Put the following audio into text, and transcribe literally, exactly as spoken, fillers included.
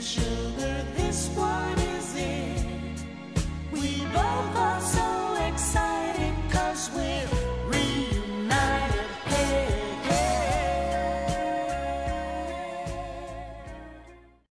sugar, this one is it. We both are